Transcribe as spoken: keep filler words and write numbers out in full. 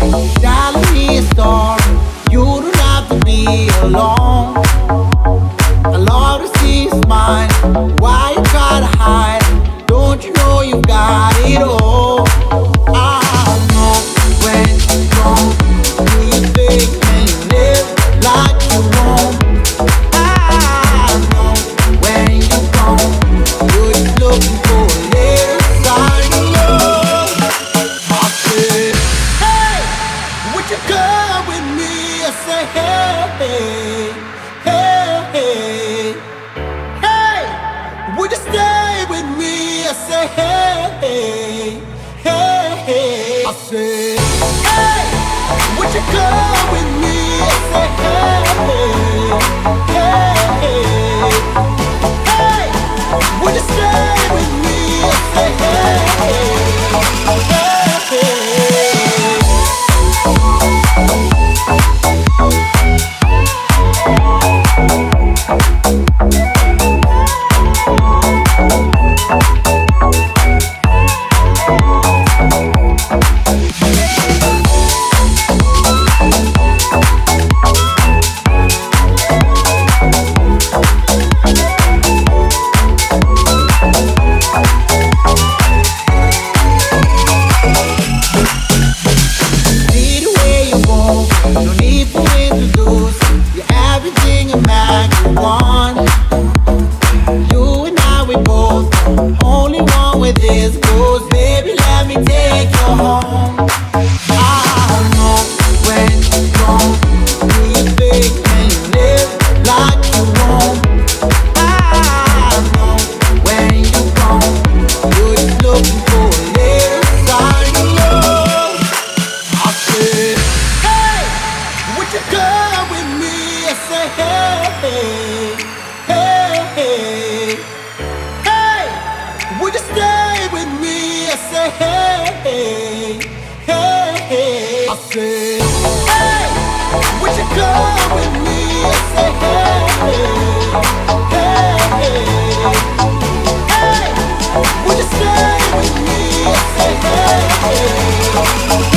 Dialing me a star, you don't have to be alone. I love to see you smile. Why you try to hide? Don't you know you got it all? I know when you're gone, do you think can you live like you want? I know when you're gone, you're just looking for a little sign of love. I said, hey, would you come with me? I say, hey, hey, hey, hey, would you stay with me? I say, hey, hey, hey, hey. I say, hey, would you come with me? I say, hey, hey, hey, hey, would you stay with me? I say, hey, hey, hey, hey. No need for introduce. You're everything a man could want. You and I, we both only one with this goes. Baby, let me take you home. I know when you're gone, do you think can you live like you want? I know when you're gone, you're just looking for a little sign of love. I said, would you come with me? I say, hey, hey, hey, hey, would you stay with me? I say, hey, hey, hey, I say, hey, would you come with me? I say, hey, hey, hey, would you stay with me? I say, hey, hey.